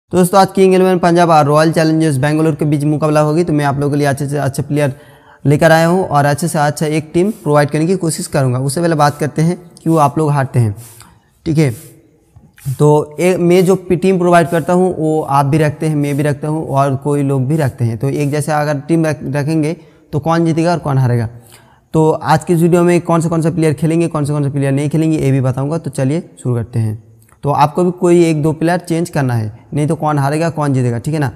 तो दोस्तों आज किंग 11 पंजाब और रॉयल चैलेंजर्स बेंगलुरु के बीच मुकाबला होगी, तो मैं आप लोगों के लिए अच्छे से अच्छे प्लेयर लेकर आया हूं और अच्छे से अच्छा एक टीम प्रोवाइड करने की कोशिश करूंगा। उससे पहले बात करते हैं कि वो आप लोग हारते हैं, ठीक है। तो मैं जो टीम प्रोवाइड करता हूं वो आप भी रखते हैं, मैं भी रखता हूं और कोई लोग भी रखते हैं। तो एक जैसे अगर टीम रखेंगे तो कौन जीतेगा और कौन हारेगा। तो आज की इस वीडियो में कौन से प्लेयर खेलेंगे, कौन से प्लेयर नहीं खेलेंगे ये भी बताऊँगा। तो चलिए शुरू करते हैं। तो आपको भी कोई एक दो प्लेयर चेंज करना है, नहीं तो कौन हारेगा कौन जीतेगा, ठीक है ना।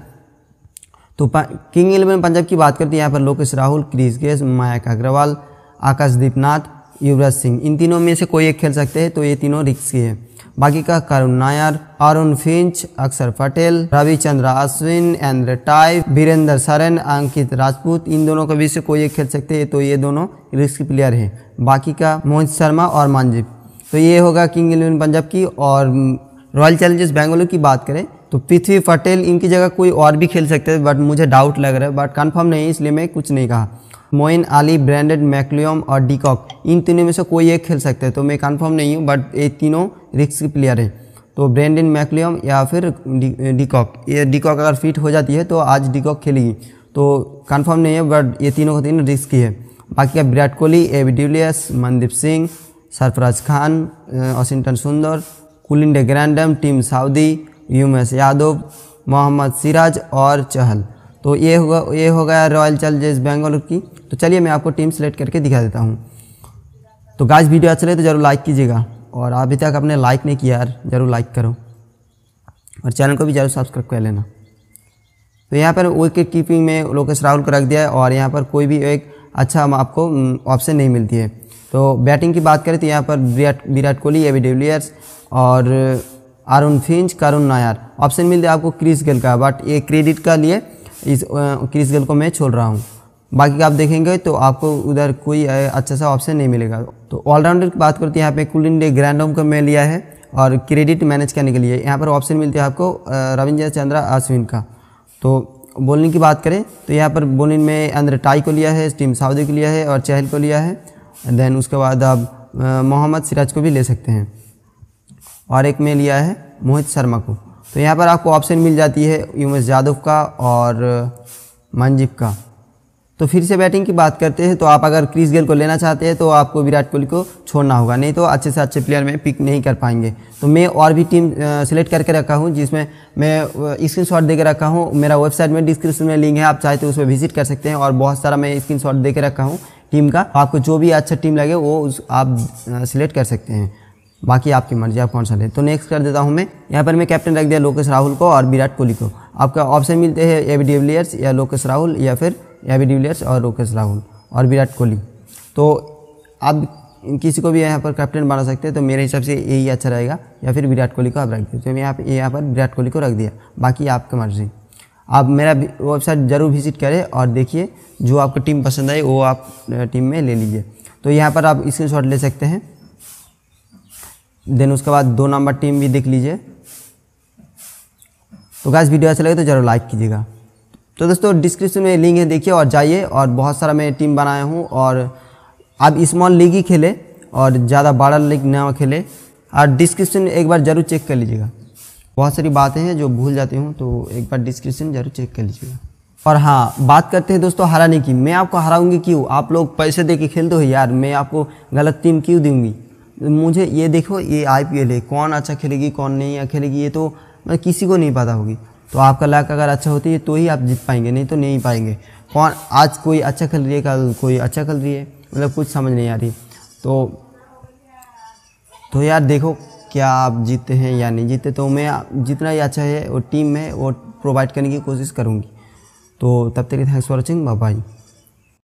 तो किंग 11 पंजाब की बात करते हैं। यहाँ पर लोकेश राहुल, क्रिस गेल, मयंक अग्रवाल, आकाशदीप नाथ, युवराज सिंह, इन तीनों में से कोई एक खेल सकते हैं। तो ये तीनों रिस्की है। बाकी का Karun Nair, Aaron Finch, Axar Patel, Ravichandra Ashwin, Andrew Tye, Virender Sran, Ankit Rajpoot, इन दोनों के बीच से कोई एक खेल सकते हैं। तो ये दोनों रिस्की प्लेयर हैं। बाकी का मोहित शर्मा और मनजीत। तो ये होगा किंग 11 पंजाब की। और रॉयल चैलेंजर्स बेंगलुरु की बात करें तो पृथ्वी पटेल, इनकी जगह कोई और भी खेल सकते हैं, बट मुझे डाउट लग रहा है, बट कंफर्म नहीं, इसलिए मैं कुछ नहीं कहा। मोइन अली, ब्रैंडन मैक्लियम और डिकॉक, इन तीनों में से कोई एक खेल सकते हैं। तो मैं कंफर्म नहीं हूँ, बट ये तीनों रिस्की प्लेयर हैं। तो ब्रैंडन मैक्लियम या फिर डिकॉक, ये डिकॉक अगर फिट हो जाती है तो आज डिकॉक खेलेगी, तो कंफर्म नहीं है, बट ये तीनों का तीनों रिस्की है। बाकी का Virat Kohli, AB de Villiers, Mandeep Singh, Sarfaraz Khan, Washington Sundar, Colin Grandhomme, Tim Southee, Umesh Yadav, Mohammed Siraj और चहल। तो ये होगा रॉयल चैलेंजर्स बेंगलुरु की। तो चलिए मैं आपको टीम सेलेक्ट करके दिखा देता हूँ। तो गाइस वीडियो अच्छा लगे तो जरूर लाइक कीजिएगा, और अभी तक आपने लाइक नहीं किया यार, जरूर लाइक करो और चैनल को भी जरूर सब्सक्राइब कर लेना। तो यहाँ पर विकेट कीपिंग में लोकेश राहुल को रख दिया है, और यहाँ पर कोई भी एक अच्छा आपको ऑप्शन नहीं मिलती है। तो बैटिंग की बात करें तो यहाँ पर विराट कोहली, एबी डिविलियर्स और Aaron Finch, Karun Nair. Option मिलते हैं आपको क्रिस गेल का, बट ये क्रेडिट का लिए इस क्रिस गेल को मैं छोड़ रहा हूँ। बाकी का आप देखेंगे तो आपको उधर कोई अच्छा सा ऑप्शन नहीं मिलेगा। तो ऑलराउंडर की बात करते हैं, यहाँ पे कुलिन ग्रैंडम को मैं लिया है और क्रेडिट मैनेज करने के लिए यहाँ पर ऑप्शन मिलते हैं आपको रविचंद्र अश्विन का। तो बॉलिंग की बात करें तो यहाँ पर बॉलिंग में एंड्रे टाई को लिया है, टीम साउदी को लिया है और चहल को लिया है। देन उसके बाद आप मोहम्मद सिराज को भी ले सकते हैं, और एक में लिया है मोहित शर्मा को। तो यहाँ पर आपको ऑप्शन मिल जाती है उमेश यादव का और मनजीत का। तो फिर से बैटिंग की बात करते हैं, तो आप अगर क्रिस गेल को लेना चाहते हैं तो आपको विराट कोहली को छोड़ना होगा, नहीं तो अच्छे से अच्छे प्लेयर में पिक नहीं कर पाएंगे। तो मैं और भी टीम सेलेक्ट करके रखा हूँ, जिसमें मैं स्क्रीनशॉट दे के रखा हूँ। मेरा वेबसाइट में डिस्क्रिप्शन में लिंक है, आप चाहते हो उसमें विजिट कर सकते हैं। और बहुत सारा मैं स्क्रीनशॉट दे के रखा हूँ टीम का, आपको जो भी अच्छा टीम लगे वो आप सिलेक्ट कर सकते हैं। बाकी आपकी मर्जी, आप कौन सा ले। तो नेक्स्ट कर देता हूं मैं। यहाँ पर मैं कैप्टन रख दिया लोकेश राहुल को और विराट कोहली को। आपका ऑप्शन मिलते हैं एबी डिविलियर्स या लोकेश राहुल, या फिर एबी डिविलियर्स और लोकेश राहुल और विराट कोहली। तो आप किसी को भी यहाँ पर कैप्टन बना सकते हैं। तो मेरे हिसाब से यही अच्छा रहेगा, या फिर विराट कोहली को आप रख दीजिए। तो मैं यहाँ पर विराट कोहली को रख दिया, बाकी आपकी मर्जी। आप मेरा वेबसाइट ज़रूर विजिट करें और देखिए, जो आपको टीम पसंद आए वो आप टीम में ले लीजिए। तो यहाँ पर आप स्क्रीनशॉट ले सकते हैं। देन उसके बाद 2 नंबर टीम भी देख लीजिए। तो गाइस वीडियो अच्छा लगे तो जरूर लाइक कीजिएगा। तो दोस्तों डिस्क्रिप्शन में लिंक है, देखिए और जाइए। और बहुत सारा मैं टीम बनाया हूँ, और आप स्मॉल लीग ही खेले और ज़्यादा बड़ा लीग ना खेले। और डिस्क्रिप्शन एक बार ज़रूर चेक कर लीजिएगा, बहुत सारी बातें हैं जो भूल जाती हूँ, तो एक बार डिस्क्रिप्शन जरूर चेक कर लीजिएगा। और हाँ, बात करते हैं दोस्तों हराने की। मैं आपको हराऊंगी क्यों? आप लोग पैसे दे के खेलते हो यार, मैं आपको गलत टीम क्यों दूंगी? मुझे ये देखो, ये IPL है, कौन अच्छा खेलेगी कौन नहीं खेलेगी ये तो किसी को नहीं पता होगी। तो आपका लक अगर अच्छा होती है तो ही आप जीत पाएंगे, नहीं तो नहीं पाएंगे। कौन आज कोई अच्छा खेल रही है, कल कोई अच्छा खेल रही है, मतलब कुछ समझ नहीं आ रही। तो यार देखो क्या आप जीतते हैं या नहीं जीतते। तो मैं जितना ही अच्छा है वो टीम में वो प्रोवाइड करने की कोशिश करूँगी। तो तब तक thanks for watching, bye bye.